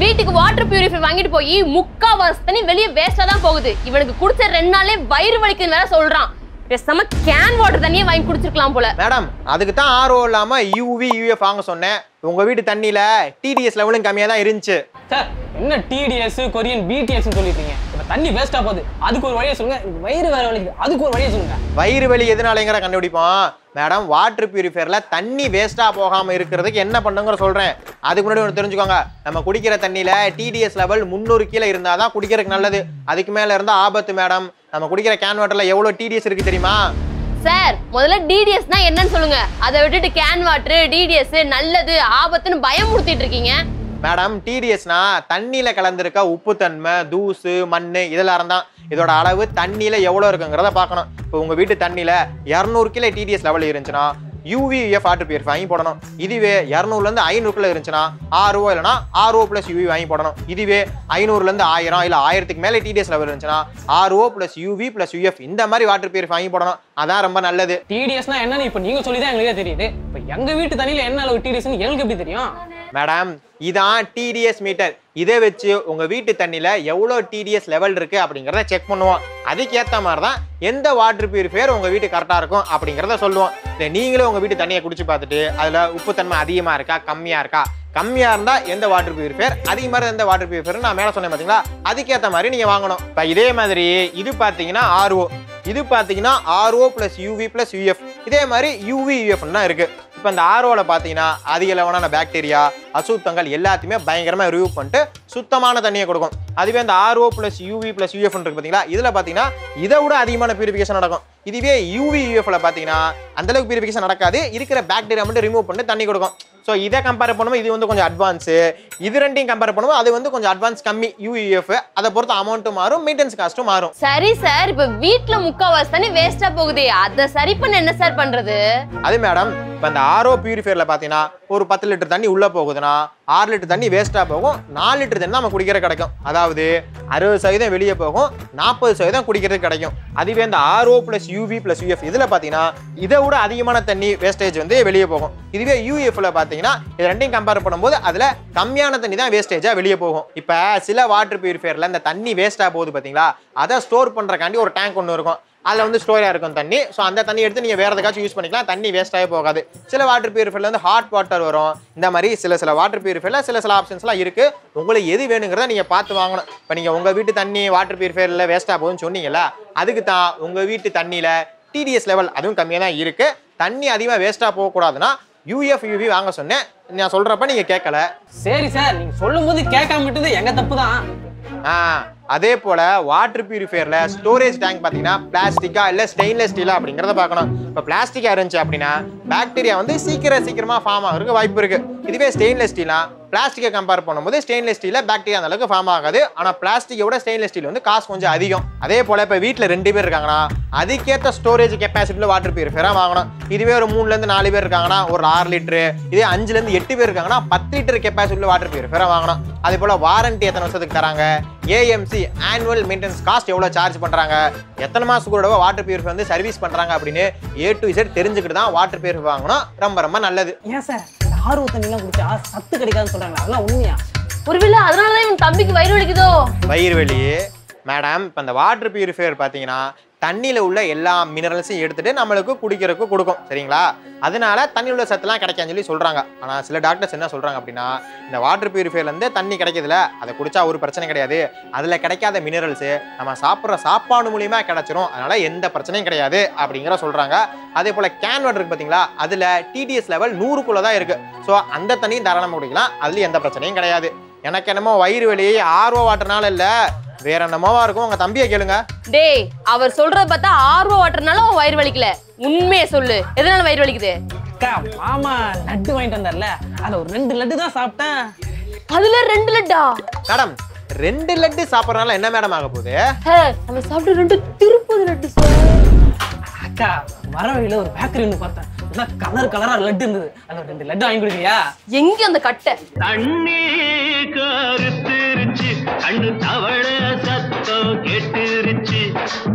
வீட்டுக்கு water purifier வாங்கிட்டு போய் முக்காவாசி தண்ணி வெளியே வேஸ்டா தான் போகுது. இவனுக்கு குடிச்ச 2 நாளே வயிறு வலிக்குன்னு வேற சொல்றான். பேசாம கேன் வாட்டர் தண்ணியே வாங்கி குடிச்சிருக்கலாம் போல. மேடம் அதுக்கு தான் ஆர்ஓ இல்லாம UV+uv வாங்க சொன்னேன். உங்க வீட்டு தண்ணியில TDS லெவலும் கம்மியா தான் இருந்துச்சு. சார் என்ன TDS கொரியன் BTS சொல்லிட்டீங்க. இப்ப தண்ணி வேஸ்டா போகுது, அதுக்கு ஒரு வழியை சொல்லுங்க. வயிறு வேற வலிக்குது, அதுக்கு ஒரு வழியை சொல்லுங்க. வயிறு வலி எதனாலங்கிற கண்டுபிடிப்போம். மேடம் வாட்டர் பியூரிஃபையர்ல தண்ணி வேஸ்டா போகாம இருக்கிறதுக்கு என்ன பண்ணுங்கிற சொல்றேன். அதுக்கு முன்னாடி ஒன்று தெரிஞ்சுக்கோங்க. நம்ம குடிக்கிற தண்ணியில TDS லெவல் 300 கீழே இருந்தாதான் குடிக்கிறதுக்கு நல்லது. அதுக்கு மேல இருந்தா ஆபத்து மேடம். நம்ம குடிக்கிற கேன் வாட்டர்ல எவ்வளவு TDS இருக்கு தெரியுமா? சார் முதல்ல DDSனா என்னன்னு சொல்லுங்க. அதை விட்டுட்டு கேன் வாட்டர் DDS நல்லது ஆபத்துன்னு பயமுறுத்திட்டு இருக்கீங்க. மேடம் TDSனா தண்ணியில கலந்துருக்க உப்பு தன்மை, தூசு, மண்ணு இதெல்லாம் தான். இதோட அளவு தண்ணியில எவ்வளவு இருக்குங்கிறத பார்க்கணும். இப்போ உங்க வீட்டு தண்ணியில 200 கிலோ TDS லெவல் இருந்துச்சுன்னா UV+uv வாட்டர் பியூரிஃபையர் வாங்கி போடணும். இதுவே 200ல இருந்து 500 இருந்துச்சுன்னா RO இல்லைன்னா Ro+uv வாங்கி போடணும். இதுவே 500ல இருந்து 1000 இல்ல 1000க்கு மேல TDS லெவல் இருந்துச்சுன்னா Ro+uv+uf இந்த மாதிரி வாட்டர் பியூரிஃபையர் வாங்கி போடணும். அதான் ரொம்ப நல்லது. TDSனா என்னன்னு இப்போ நீங்க சொல்லி தான் எங்களுக்கே தெரியுது. இப்போ எங்க வீட்டு தண்ணியில என்ன அளவு TDSன்னு எங்களுக்கு எப்படி தெரியும்? மேடம் இதான் TDS மீட்டர். இதை வச்சு உங்க வீட்டு தண்ணியில எவ்வளவு TDS லெவல் இருக்கு அப்படிங்கறத செக் பண்ணுவோம். அதுக்கேற்ற மாதிரி தான் எந்த வாட்டர் பியூரிஃபையர் உங்க வீட்டு கரெக்டா இருக்கும் அப்படிங்கறத சொல்லுவோம். நீங்களே உங்க வீட்டு தண்ணியை குடிச்சு பார்த்துட்டு அதுல உப்பு தன்மை அதிகமா இருக்கா கம்மியா இருக்கா, கம்மியா இருந்தா எந்த வாட்டர் பியூரிஃபையர், அதிகமா இருந்தா எந்த வாட்டர் பியூரிஃபையர் நான் மேல சொன்னேன் பாத்தீங்களா, அதுக்கேற்ற மாதிரி நீங்க வாங்கணும். இப்ப இதே மாதிரி இது பாத்தீங்கன்னா RO, இது பாத்தீங்கன்னா Ro+uv+uf, இதே மாதிரி UV+uf இருக்கு. இப்போ இந்த ROல பாத்தீங்கன்னா அதிக லெவலான பாக்டீரியா, அசுத்தங்கள் எல்லாத்தையுமே பயங்கரமா ரிமூவ் பண்ணிட்டு சுத்தமான தண்ணியை கொடுக்கும். அதுவே இந்த Ro+uv+uf இருக்கு பாத்தீங்களா, இதுல பாத்தீங்கன்னா இதை விட அதிகமான பியூரிஃபிகேஷன் நடக்கும். இதுவே UV+ufல பாத்தீங்கன்னா அந்த அளவுக்கு பியூரிஃபிகேஷன் நடக்காது, இருக்கிற பாக்டீரியா மட்டும் ரிமூவ் பண்ணி தண்ணி கொடுக்கும். ஸோ இதை கம்பேர் பண்ணும்போது இது வந்து கொஞ்சம் அட்வான்ஸு, இது ரெண்டையும் கம்பேர் பண்ணும்போது அது வந்து கொஞ்சம் அட்வான்ஸ் கம்மி UV+uf. அதை பொறுத்து அமௌண்ட்டும் மாறும், மெயின்டெனன்ஸ் காஸ்ட்டும் மாறும். சரி சார், இப்போ வீட்டுல முக்காவாசி தண்ணி வேஸ்டா போகுது, அதை சரி பண்ண என்ன சார் பண்றது? அது மேடம் இப்போ அந்த RO பியூரிஃபையர்ல பாத்தீங்கன்னா ஒரு 10 லிட்டர் தண்ணி உள்ள போகுதுன்னா 6 லிட்டர் தண்ணி வேஸ்டா போகும், 4 லிட்டர் தண்ணி நம்ம குடிக்கிற கிடைக்கும். அதாவது 60% வெளியே போகும், 40% குடிக்கிறது கிடைக்கும். அதுவே இந்த Ro+uv+uf இதுல பாத்தீங்கன்னா இதை விட அதிகமான தண்ணி வேஸ்டேஜ் வந்து வெளியே போகும். இதுவே UF-ல பாத்தீங்கன்னா இது ரெண்டையும் கம்பேர் பண்ணும்போது அதுல கம்மியான தண்ணி தான் வேஸ்டேஜா வெளியே போகும். இப்ப சில வாட்டர் பியூரிஃபையர்ல இந்த தண்ணி வேஸ்டா போகுது பாத்தீங்களா, அதை ஸ்டோர் பண்றக்காண்டி ஒரு டேங்க் ஒன்று இருக்கும். அதில் வந்து ஸ்டோரா இருக்கும் தண்ணி. ஸோ அந்த தண்ணி எடுத்து நீங்கள் வேற எதுக்காச்சும் யூஸ் பண்ணிக்கலாம், தண்ணி வேஸ்டாகவே போகாது. சில வாட்டர் பியூரிஃபையர்ல வந்து ஹாட் வாட்டர் வரும். இந்த மாதிரி சில வாட்டர் பியூரிஃபையர்ல சில ஆப்ஷன்ஸ்லாம் இருக்கு. உங்களுக்கு எது வேணுங்கிறத நீங்கள் பார்த்து வாங்கணும். இப்போ நீங்கள் உங்கள் வீட்டு தண்ணி வாட்டர் பியூரிஃபையர்ல வேஸ்ட்டாக போகுதுன்னு சொன்னீங்களா, அதுக்கு தான் உங்கள் வீட்டு தண்ணியில் TDS லெவல் அதுவும் கம்மியாக தான் இருக்கு. தண்ணி அதிகமாக வேஸ்ட்டாக போகக்கூடாதுன்னா UF+uv வாங்க சொன்னேன். நான் சொல்றப்ப நீங்க கேட்கல. சரி சார், நீங்க சொல்லும் போது கேட்காம விட்டது எங்க தப்பு தான். அதே போல வாட்டர் பியூரிஃபையர்ல ஸ்டோரேஜ் டேங்க் பாத்தீங்கன்னா பிளாஸ்டிக்கா இல்ல ஸ்டெயின்லெஸ் ஸ்டீலா அப்படிங்கறத பார்க்கணும். இப்ப பிளாஸ்டிக்கா இருந்துச்சு அப்படின்னா பாக்டீரியா வந்து சீக்கிரமா ஃபார்ம் ஆகிறதுக்கு வாய்ப்பு இருக்கு. இதுவே ஸ்டெயின்லெஸ் ஸ்டீலா பிளாஸ்டிக்கை கம்பேர் பண்ணும்போது ஸ்டெயின்லெஸ் ஸ்டீல்ல பாக்டீரியா அந்த அளவுக்கு ஃபார்ம் ஆகாது. ஆனா பிளாஸ்டிக்கை விட ஸ்டெயின்லெஸ் ஸ்டீல் வந்து காசு கொஞ்சம் அதிகம். அதே போல இப்ப வீட்டுல 2 பேர் இருக்காங்கன்னா அதுக்கேற்ற ஸ்டோரேஜ் கெப்பாசிட்டில வாட்டர் பியூரிஃபையரா வாங்கணும். இதுவே ஒரு 3ல இருந்து 4 பேர் இருக்காங்கன்னா ஒரு 6 லிட்டரு, இதே 5ல இருந்து 8 பேர் இருக்காங்கன்னா 10 லிட்டர் கெப்பாசிட்டில வாட்டர் பியூரிஃபையரா வாங்கணும். அதே போல வாரண்டி எத்தனை வருஷத்துக்கு தராங்க, AMC ஆனுவல் மெயின்டெனன்ஸ் காஸ்ட் எவ்வளவு சார்ஜ் பண்றாங்க, எத்தனை மாசத்துக்கு ஒரு வாட்டர் பியூரிஃபை வந்து சர்வீஸ் பண்றாங்க அப்படின்னு A to Z தெரிஞ்சுக்கிட்டு தான் வாட்டர் பியூரிஃபை வாங்கணும். ரொம்ப நல்லது. ஏன் சார் RO தண்ணிலாம் குடிச்சா சத்து கிடைக்காதுன்னு சொல்றாங்க, அதெல்லாம் உண்மையா? ஒருவேளை அதனாலதான் இவன் தம்பிக்கு வயிறு வலிக்குதோ? வயிறு வலி மேடம் இப்போ இந்த வாட்டர் பியூரிஃபையர் பார்த்தீங்கன்னா தண்ணியில் உள்ள எல்லா மினரல்ஸையும் எடுத்துட்டு நம்மளுக்கு குடிக்கிறதுக்கு கொடுக்கும். சரிங்களா? அதனால தண்ணியில் உள்ள சத்துலாம் கிடைக்கான்னு சொல்லி சொல்றாங்க. ஆனால் சில டாக்டர்ஸ் என்ன சொல்றாங்க அப்படின்னா, இந்த வாட்டர் பியூரிஃபையர்லேருந்து தண்ணி கிடைக்கிறதுல அதை குடிச்சா ஒரு பிரச்சனை கிடையாது, அதில் கிடைக்காத மினரல்ஸ் நம்ம சாப்பிட்ற சாப்பாடு மூலியமா கிடைச்சிரும், அதனால எந்த பிரச்சனையும் கிடையாது அப்படிங்கிற சொல்றாங்க. அதே போல கேன் வாட்டர் இருக்கு பார்த்தீங்களா, அதில் TDS லெவல் 100க்குள்ள தான் இருக்கு. ஸோ அந்த தண்ணியும் தாராளமாக குடிக்கலாம், அதுல எந்த பிரச்சனையும் கிடையாது. எனக்கு என்னமோ வயிறு வலி RO வாட்டர்னால இல்ல வேற என்னமோவா இருக்கும். உங்க தம்பியை கேளுங்க. டேய், அவர் சொல்றத பார்த்தா RO வாட்டர்னால உன் வயிறு வலிக்கல, உண்மையை சொல்லு, எதனால வயிறு வலிக்குது? அக்கா மாமா லட்டு வாங்கிட்டு வந்தார்ல, அதுல ஒரு 2 லட்டு தான் சாப்பிட்டேன். அதுல 2 லட்டா? மேடம் 2 லட்டு சாப்பிடறனால என்ன மேடம் ஆக போகுது? நம்ம சாப்பிட்டு 2 திருப்பதி லட்டு சார். அக்கா வர வழியில ஒரு பேக்கரி ஒன்று பார்த்தேன், கலரா லட்டு இருந்தது, அதுல 2 லட்டு வாங்கி கொடுக்குறியா? எங்க அந்த கட்டை? தண்ணி கருத்துருச்சு, கண்ணு தவள சத்தம் கேட்டுருச்சு.